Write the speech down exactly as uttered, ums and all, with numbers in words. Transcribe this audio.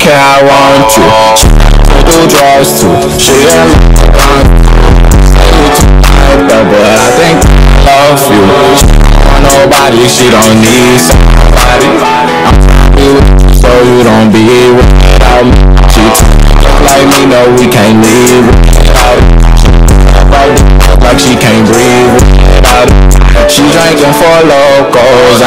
care, I want you. She do drugs too. She ain't around. But I think I love you. She don't want nobody, she don't need somebody. I'm happy with you, so you don't be without me. She talk like me, no, we can't live without it. Like she can't breathe without it. She drinking for locals